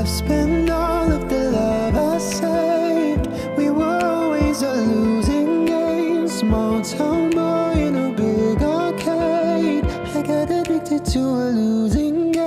spent all of the love I saved. We were always a losing game. Small town boy in a big arcade. I got addicted to a